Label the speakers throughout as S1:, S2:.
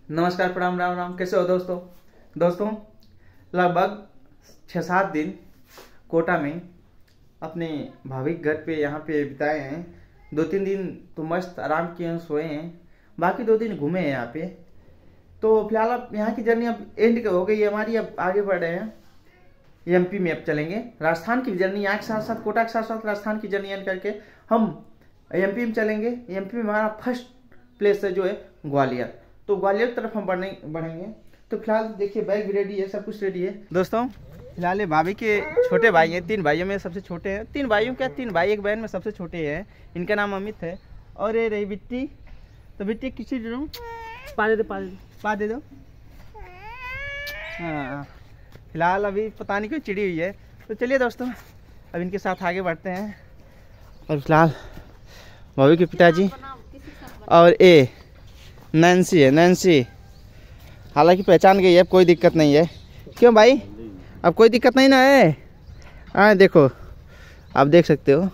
S1: नमस्कार, प्रणाम, राम राम। कैसे हो दोस्तों लगभग 6-7 दिन कोटा में अपने भाभी के घर पे यहाँ पे बिताए हैं। 2-3 दिन तो मस्त आराम किए हैं, सोए हैं। बाकी 2 दिन घूमे हैं यहाँ पे। तो फिलहाल अब यहाँ की जर्नी अब एंड हो गई है हमारी। अब आगे बढ़ रहे हैं, एमपी में अब चलेंगे। राजस्थान की जर्नी यहाँ के साथ साथ, कोटा के साथ साथ राजस्थान की जर्नी एंड करके हम एमपी में चलेंगे। एमपी में हमारा फर्स्ट प्लेस है जो है ग्वालियर। तो ग्वालियर की तरफ हम बढ़ेंगे। तो फिलहाल देखिए, बैग भी रेडी है, सब कुछ रेडी है। दोस्तों फिलहाल ये भाभी के छोटे भाई हैं। 3 भाइयों में सबसे छोटे हैं। 3 भाइयों क्या, 3 भाई 1 बहन में सबसे छोटे हैं। इनका नाम अमित है। और ये रही बिट्टी। तो बिट्टी किसी दे दूँ? पा दे दो। हाँ, फिलहाल अभी पता नहीं क्यों चिड़ी हुई है। तो चलिए दोस्तों, अब इनके साथ आगे बढ़ते हैं। और फिलहाल भाभी के पिताजी और ए नैन्सी है। नैन्सी हालांकि पहचान गई है, अब कोई दिक्कत नहीं है। क्यों भाई, अब कोई दिक्कत नहीं ना है? हाँ देखो, आप देख सकते हो,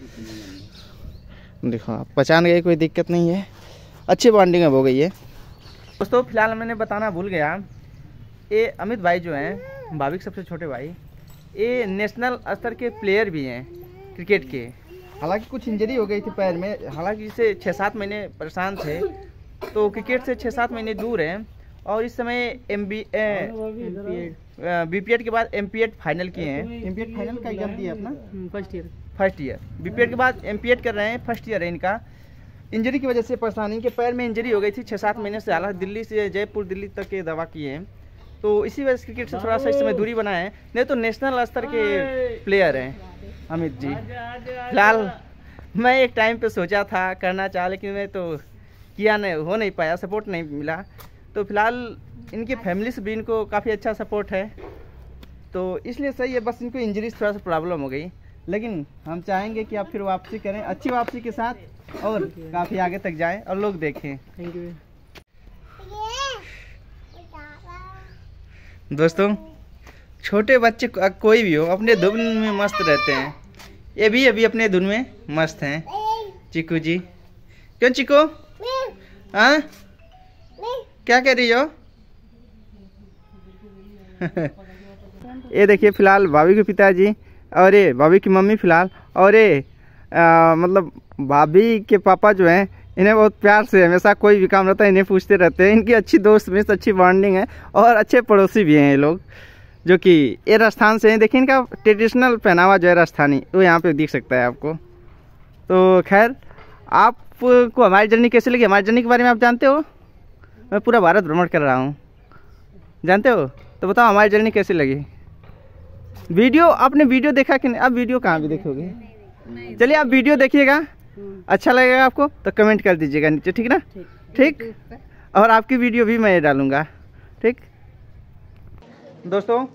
S1: देखो आप पहचान गए, कोई दिक्कत नहीं है। अच्छी बॉन्डिंग अब हो गई है। दोस्तों फिलहाल मैंने बताना भूल गया, ये अमित भाई जो हैं, भाभी के सबसे छोटे भाई, ये नेशनल स्तर के प्लेयर भी हैं क्रिकेट के। हालांकि कुछ इंजरी हो गई थी पैर में, हालांकि इसे 6-7 महीने परेशान थे, तो क्रिकेट से 6-7 महीने दूर हैं। और इस समय बीपीएड के बाद एमपीएड फाइनल किए हैं। एमपीएड फाइनल का एग्जाम दिया अपना फर्स्ट ईयर। बीपीएड के बाद एमपीएड कर रहे हैं, फर्स्ट ईयर है इनका। इंजरी की वजह से परेशानी, इनके पैर में इंजरी हो गई थी 6-7 महीने से। हालांकि दिल्ली से जयपुर, दिल्ली तक के दवा किए हैं, तो इसी वजह से क्रिकेट से थोड़ा सा इस समय दूरी बनाए हैं। नहीं तो नेशनल स्तर के प्लेयर हैं अमित जी। फिलहाल मैं एक टाइम पे सोचा था करना चाहा, लेकिन मैं तो किया नहीं, हो नहीं पाया, सपोर्ट नहीं मिला। तो फिलहाल इनकी फैमिली से भी इनको काफ़ी अच्छा सपोर्ट है, तो इसलिए सही है। बस इनको इंजरी से थोड़ा सा प्रॉब्लम हो गई, लेकिन हम चाहेंगे कि आप फिर वापसी करें, अच्छी वापसी के साथ, और काफ़ी आगे तक जाएं और लोग देखें। थैंक यू दोस्तों। छोटे बच्चे कोई भी हो, अपने धुन में मस्त रहते हैं। ये भी अभी अपने धुन में मस्त हैं। चिकू जी, क्यों चिको? हाँ, क्या कह रही हो? ये देखिए फिलहाल भाभी के पिताजी और ये भाभी की मम्मी फिलहाल, और ये मतलब भाभी के पापा जो हैं, इन्हें बहुत प्यार से हमेशा कोई भी काम रहता है इन्हें पूछते रहते हैं। इनकी अच्छी दोस्त में अच्छी बॉन्डिंग है, और अच्छे पड़ोसी भी हैं ये लोग, जो कि ये राजस्थान से हैं। देखिए इनका ट्रेडिशनल पहनावा जो है राजस्थानी, वो यहाँ पे दिख सकता है आपको। तो खैर, आपको हमारी जर्नी कैसी लगी? हमारी जर्नी के बारे में आप जानते हो? मैं पूरा भारत भ्रमण कर रहा हूँ, जानते हो? तो बताओ हमारी जर्नी कैसी लगी? वीडियो, आपने वीडियो देखा कि नहीं? आप वीडियो कहाँ भी देखोगे? चलिए आप वीडियो देखिएगा, अच्छा लगेगा आपको तो कमेंट कर दीजिएगा नीचे, ठीक ना? ठीक। और आपकी वीडियो भी मैं डालूंगा, ठीक। दोस्तों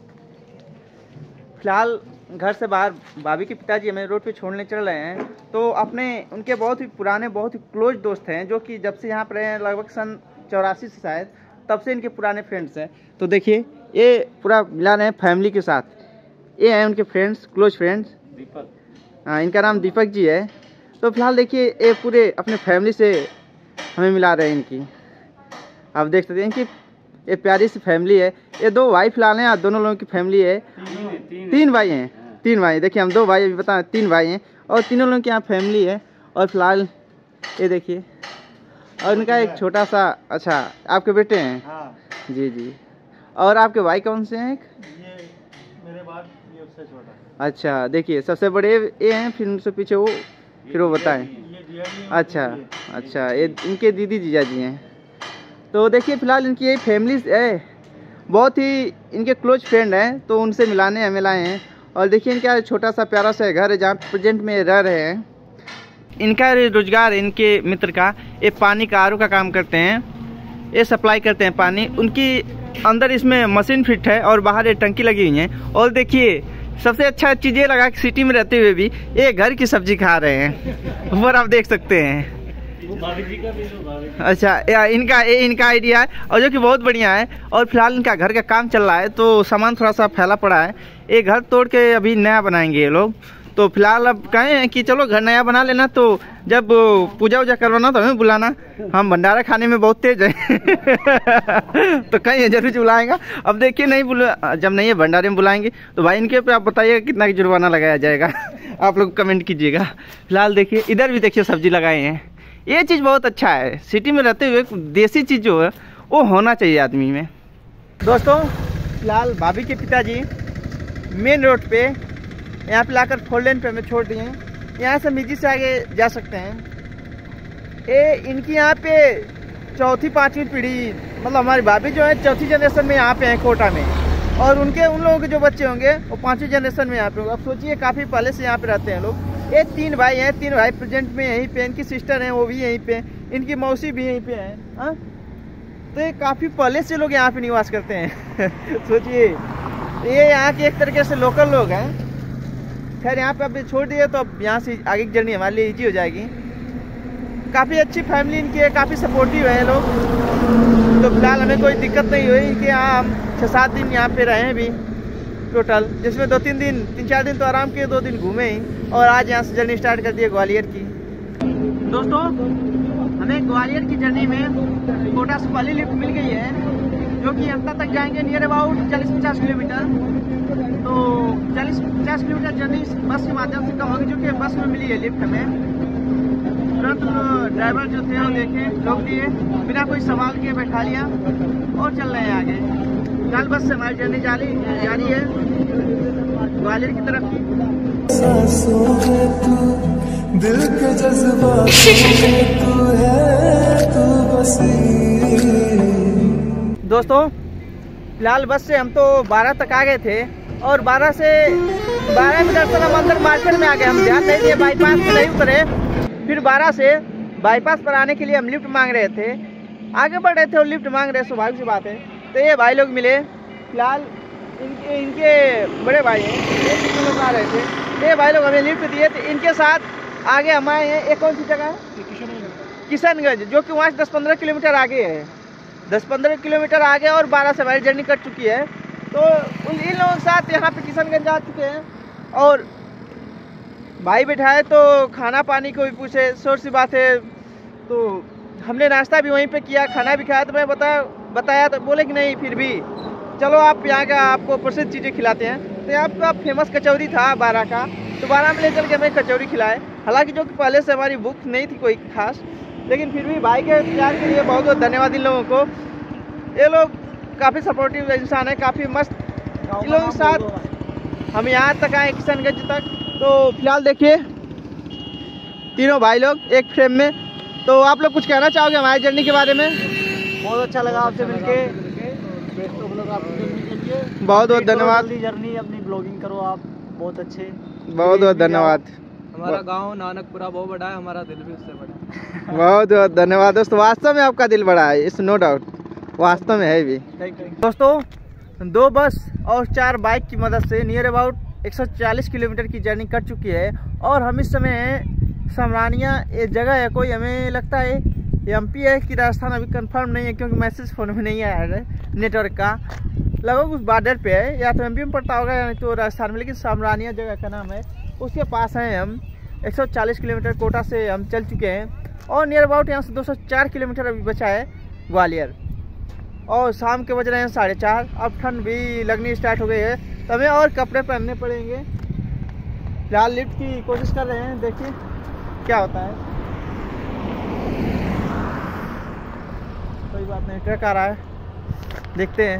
S1: फिलहाल घर से बाहर भाभी के पिताजी हमें रोड पे छोड़ने चल रहे हैं। तो अपने उनके बहुत ही पुराने, बहुत ही क्लोज दोस्त हैं, जो कि जब से यहाँ पर रहे हैं, लगभग सन 84 से शायद, तब से इनके पुराने फ्रेंड्स हैं। तो देखिए ये पूरा मिला रहे हैं फैमिली के साथ। ये हैं उनके फ्रेंड्स, क्लोज फ्रेंड्स। दीपक, हाँ इनका नाम दीपक जी है। तो फिलहाल देखिए ये पूरे अपने फैमिली से हमें मिला रहे हैं इनकी। आप देख सकते हैं कि ये प्यारी सी फैमिली है। ये 2 भाई फिलहाल हैं, दोनों लोगों की फैमिली है। 3 भाई हैं, 3 भाई। देखिए हम 2 भाई अभी बता, 3 भाई हैं, और तीनों लोगों की यहाँ फैमिली है। और फिलहाल ये देखिए, और इनका एक छोटा सा, अच्छा आपके बेटे हैं? हाँ। जी जी। और आपके भाई कौन से हैं? ये मेरे बाद ये उससे छोटा। अच्छा, देखिए सबसे बड़े ये हैं, फिर उनसे पीछे वो, फिर वो बताएं। अच्छा, ये इनके दीदी जीजा जी हैं। तो देखिए फिलहाल इनकी यही फैमिली है, बहुत ही इनके क्लोज फ्रेंड हैं, तो उनसे मिलाने हमें लाए हैं। और देखिए इनका छोटा सा प्यारा सा घर है, जहाँ प्रेजेंट में रह रहे हैं। इनका रोजगार, इनके मित्र का, ये पानी का आरओ का काम करते हैं, ये सप्लाई करते हैं पानी। उनकी अंदर इसमें मशीन फिट है, और बाहर ये टंकी लगी हुई है। और देखिए सबसे अच्छा चीज़ ये लगा कि सिटी में रहते हुए भी ये घर की सब्जी खा रहे हैं, ऊपर आप देख सकते हैं। अच्छा, इनका आइडिया है, और जो कि बहुत बढ़िया है। और फिलहाल इनका घर का काम चल रहा है, तो सामान थोड़ा सा फैला पड़ा है। ये घर तोड़ के अभी नया बनाएंगे ये लोग। तो फिलहाल अब कहे हैं कि चलो घर नया बना लेना, तो जब पूजा वूजा करवाना तो हमें बुलाना, हम भंडारा खाने में बहुत तेज है। तो कहीं जरूर बुलाएगा। अब देखिए जब नहीं है भंडारे में बुलाएंगे तो भाई इनके पे आप बताइएगा कितना जुर्माना लगाया जाएगा। आप लोग कमेंट कीजिएगा। फिलहाल देखिए इधर भी देखिए सब्जी लगाए हैं, ये चीज़ बहुत अच्छा है। सिटी में रहते हुए देसी चीज़ जो है वो होना चाहिए आदमी में। दोस्तों फिलहाल भाभी के पिताजी मेन रोड पे यहाँ पे लाकर 4 लेन पे हमें छोड़ दिए हैं। यहाँ से मिजी से आगे जा सकते हैं। ये इनकी यहाँ पे चौथी 5वीं पीढ़ी, मतलब हमारी भाभी जो है चौथी जनरेशन में यहाँ पे हैं कोटा में, और उन लोगों के जो बच्चे होंगे वो 5वीं जनरेशन में यहाँ पे होंगे। अब सोचिए काफ़ी पहले से यहाँ पे रहते हैं लोग। ये 3 भाई हैं, 3 भाई प्रेजेंट में यहीं पे, इनकी सिस्टर हैं वो भी यहीं पे, इनकी मौसी भी यहीं पे है। हाँ, तो ये काफ़ी पहले से लोग यहाँ पे निवास करते हैं। सोचिए ये यहाँ के एक तरीके से लोकल लोग हैं। खैर यहाँ पे अभी छोड़ दिए तो अब यहाँ से आगे की जर्नी हमारे लिए ईजी हो जाएगी। काफ़ी अच्छी फैमिली इनकी है, काफ़ी सपोर्टिव है लोग। तो फिलहाल हमें कोई दिक्कत नहीं हुई कि हाँ हम 6-7 दिन यहाँ पे रहे हैं भी टोटल, जिसमें 3-4 दिन तो आराम किए, 2 दिन घूमे ही, और आज यहाँ से जर्नी स्टार्ट कर दी ग्वालियर की। दोस्तों हमें ग्वालियर की जर्नी में कोटा से वाली लिफ्ट मिल गई है, जो कि अंतर तक जाएंगे नियर अबाउट 40-50 किलोमीटर। तो 40-50 किलोमीटर जर्नी बस के माध्यम से कम होगी, जो कि बस में मिली है लिफ्ट हमें। तुरंत ड्राइवर जो थे वो देखे, लोग दिए, बिना कोई सवाल किए बैठा लिया और चल रहे हैं आगे। कल बस से हमारी जर्नी जारी है ग्वालियर की तरफ की। दिल के जज्बात तू है, तू दोस्तों फिलहाल बस से हम तो 12 तक आ गए थे, और 12 मिनट तक हम अंदर मार्केट में आ गए। हम ध्यान नहीं दिए, बाईपास पे नहीं उतरे। फिर 12 से बाईपास पर आने के लिए हम लिफ्ट मांग रहे थे, आगे बढ़ रहे थे और लिफ्ट मांग रहे, स्वाभाविक सी बात है। तो ये भाई लोग मिले, फिलहाल इनके बड़े भाई हैं, ये आ रहे थे। ये भाई लोग हमें लिफ्ट दिए, तो इनके साथ आगे हम आए हैं। एक कौन सी जगह है? किशनगंज, जो कि वहाँ से 10-15 किलोमीटर आगे है। 10-15 किलोमीटर आगे और 12 से हमारी जर्नी कट चुकी है। तो इन लोगों के साथ यहाँ पे किशनगंज आ चुके हैं, और भाई बैठाए तो खाना पानी को भी पूछे, शोर सी बात है। तो हमने नाश्ता भी वहीं पे किया, खाना भी खाया। तो मैं बताया तो बोले कि नहीं, फिर भी चलो आप यहाँ का आपको प्रसिद्ध चीज़ें खिलाते हैं। तो यहाँ का फेमस कचौरी था 12 का, तो 12 में ले चल के हमें कचौरी खिलाए। हालांकि जो कि पहले से हमारी भूख नहीं थी कोई खास, लेकिन फिर भी भाई के प्यार के लिए बहुत बहुत धन्यवाद इन लोगों को। ये लोग काफ़ी सपोर्टिव इंसान है, काफ़ी मस्त। इन लोगों के साथ हम यहाँ तक आए किशनगंज तक। तो फिलहाल देखिए तीनों भाई लोग एक फ्रेम में। तो आप लोग कुछ कहना चाहोगे हमारी जर्नी के बारे में?
S2: बहुत अच्छा लगा आपसे मिलके।
S1: बहुत बहुत धन्यवाद।
S2: जर्नी अपनी ब्लॉगिंग करो आप, बहुत अच्छे।
S1: बहुत बहुत धन्यवाद।
S2: हमारा गांव नानकपुरा बहुत बड़ा है, हमारा दिल भी उससे बड़ा है।
S1: बहुत बहुत धन्यवाद दोस्तों, वास्तव में आपका दिल बड़ा है, इट्स नो डाउट, वास्तव में है भी। दोस्तों 2 बस और 4 बाइक की मदद से नियर अबाउट 140 किलोमीटर की जर्नी कट चुकी है, और हम इस समय समरानिया ये जगह है कोई, हमें लगता है एमपी है कि राजस्थान, अभी कंफर्म नहीं है क्योंकि मैसेज फ़ोन में नहीं आया है नेटवर्क का। लगभग उस बॉर्डर पे है, या तो एमपी में पड़ता होगा या नहीं तो राजस्थान में, लेकिन समरानिया जगह का नाम है, उसके पास हैं हम। 140 किलोमीटर कोटा से हम चल चुके हैं, और नियर अबाउट यहाँ से 204 किलोमीटर अभी बचा है ग्वालियर, और शाम के बज रहे हैं 4:30। अब ठंड भी लगनी स्टार्ट हो गई है, तो हमें और कपड़े पहनने पड़ेंगे। फिलहाल लिफ्ट की कोशिश कर रहे हैं, देखिए क्या होता है। कोई बात नहीं, ट्रक आ रहा है, देखते हैं।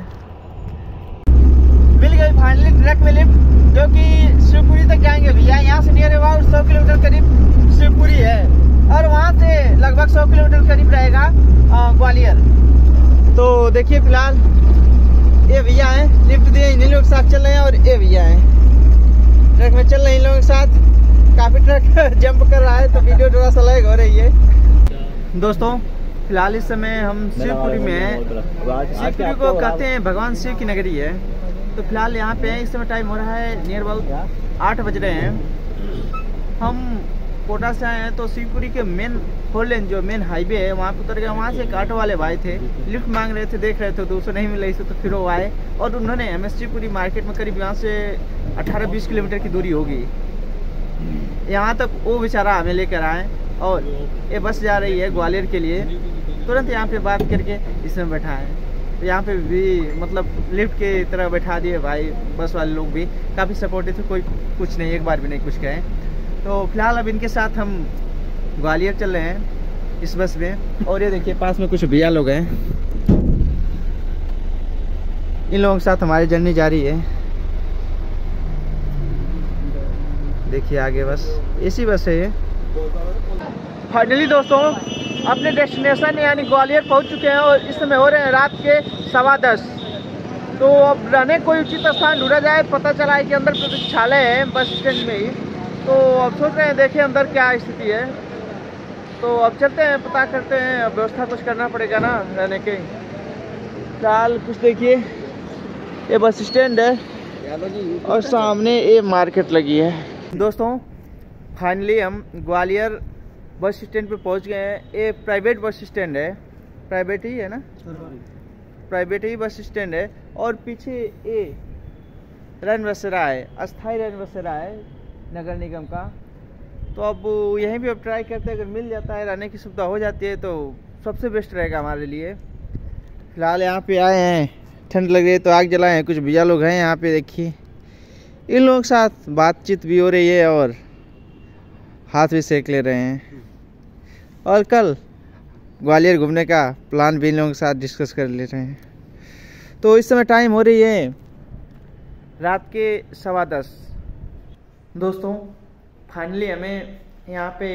S1: मिल गई फाइनली ट्रक में लिफ्ट, जो कि शिवपुरी तक जाएंगे भैया। यहाँ से नियर अबाउट 100 किलोमीटर करीब शिवपुरी है, और वहाँ से लगभग 100 किलोमीटर करीब रहेगा ग्वालियर। तो देखिए फिलहाल ये भैया हैं, लिफ्ट दिए इन लोग के साथ चल रहे हैं, और ये भैया हैं ट्रक में चल रहे हैं इन लोगों के साथ। काफ़ी ट्रक जंप कर रहा है, तो वीडियो थोड़ा सा लैग हो रही है। दोस्तों फिलहाल इस समय हम शिवपुरी में हैं। शिवपुरी को कहते हैं भगवान शिव की नगरी है। तो फिलहाल यहाँ पे इस समय टाइम हो रहा है नियर अबाउट 8 बज रहे हैं। हम कोटा से आए हैं, तो शिवपुरी के मेन 4 लेन जो मेन हाईवे है वहाँ पे उतर गए। वहाँ से एक ऑटो वाले भाई थे, लिफ्ट मांग रहे थे, देख रहे थे 200 नहीं मिल रही थी, तो फिर वो आए और उन्होंने हमें शिवपुरी मार्केट में करीब यहाँ से 18-20 किलोमीटर की दूरी होगी, यहाँ तक वो बेचारा हमें लेकर आए और ये बस जा रही है ग्वालियर के लिए। तुरंत यहाँ पे बात करके इसमें बैठा है। तो यहाँ पे भी मतलब लिफ्ट के तरह बैठा दिए भाई। बस वाले लोग भी काफ़ी सपोर्टिव थे, कोई कुछ नहीं, एक बार भी नहीं कुछ कहे। तो फिलहाल अब इनके साथ हम ग्वालियर चल रहे हैं इस बस में। और ये देखिए पास में कुछ भैया लोग हैं, इन लोगों के साथ हमारी जर्नी जारी है। देखिए आगे बस एसी बस है ये। फाइनली दोस्तों अपने डेस्टिनेशन यानी ग्वालियर पहुंच चुके हैं और इस समय हो रहे हैं रात के 10:15। तो अब रहने कोई उचित स्थान ढूंढा जाए। पता चला है कि अंदर प्रतीक्षालय है बस स्टैंड में ही। तो अब सोच रहे हैं देखें अंदर क्या स्थिति है। तो अब चलते हैं, पता करते हैं। अब व्यवस्था कुछ करना पड़ेगा ना रहने के। फिलहाल कुछ देखिए, ये बस स्टैंड है और सामने ये मार्केट लगी है। दोस्तों फाइनली हम ग्वालियर बस स्टैंड पे पहुंच गए हैं। ये प्राइवेट बस स्टैंड है, प्राइवेट ही है ना, प्राइवेट ही बस स्टैंड है। और पीछे ये रैन बसेरा है, अस्थाई रैन बसेरा है नगर निगम का। तो अब यहीं भी अब ट्राई करते हैं, अगर मिल जाता है, रहने की सुविधा हो जाती है तो सबसे बेस्ट रहेगा हमारे लिए। फिलहाल यहाँ पे आए हैं, ठंड लग रही है तो आग जलाए हैं। कुछ भैया लोग हैं यहाँ पे, देखिए इन लोगों के साथ बातचीत भी हो रही है और हाथ भी सेक ले रहे हैं। और कल ग्वालियर घूमने का प्लान भी इन लोगों के साथ डिस्कस कर ले रहे हैं। तो इस समय टाइम हो रही है रात के 10:15। दोस्तों फाइनली हमें यहाँ पे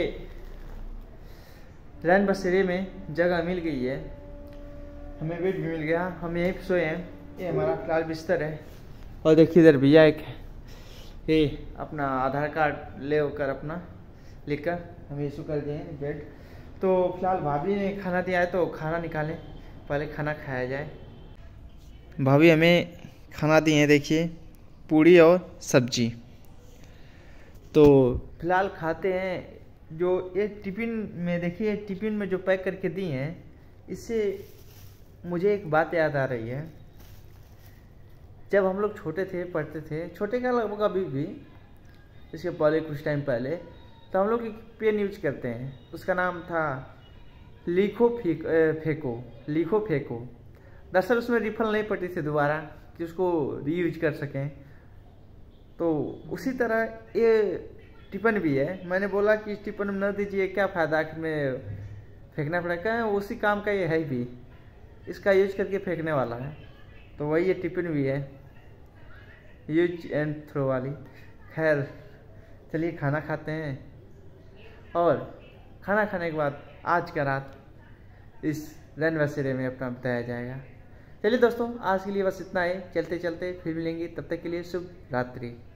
S1: रैन बसेरे में जगह मिल गई है, हमें बेड भी मिल गया। हम यहीं पे सोए हैं, ये हमारा फिलहाल बिस्तर है। और देखिए इधर भैया एक ये अपना आधार कार्ड ले होकर अपना लिखकर हमें इशू कर दिए बेड। तो फिलहाल भाभी ने खाना दिया है तो खाना निकालें, पहले खाना खाया जाए। भाभी हमें खाना दिए हैं, देखिए पूड़ी और सब्जी। तो फिलहाल खाते हैं। जो ये टिफ़िन में देखिए, टिफ़िन में जो पैक करके दी हैं, इससे मुझे एक बात याद आ रही है। जब हम लोग छोटे थे, पढ़ते थे, छोटे का लगभग अभी भी, इसके पहले कुछ टाइम पहले, तो हम लोग एक पेन यूज करते हैं, उसका नाम था लिखो फेंको, लिखो फेंको। दरअसल उसमें रिफल नहीं पड़ती थी दोबारा कि उसको रीयूज कर सकें। तो उसी तरह ये टिफिन भी है। मैंने बोला कि इस टिफिन में न दीजिए, क्या फ़ायदा, आखिर में फेंकना पड़ेगा। उसी काम का ये है भी, इसका यूज करके फेंकने वाला है। तो वही ये टिफिन भी है, यूज एंड थ्रो वाली। खैर चलिए खाना खाते हैं और खाना खाने के बाद आज का रात इस रैन बसेरे में अपना बताया जाएगा। चलिए दोस्तों आज के लिए बस इतना ही, चलते चलते फिर मिलेंगे, तब तक के लिए शुभ रात्रि।